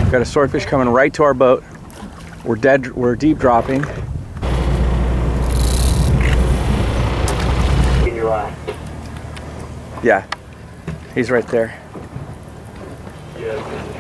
Got a swordfish coming right to our boat. We're deep dropping. In your eye. Yeah, he's right there. Yeah.